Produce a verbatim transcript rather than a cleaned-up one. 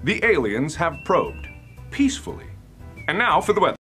the aliens have probed peacefully. And now for the weather.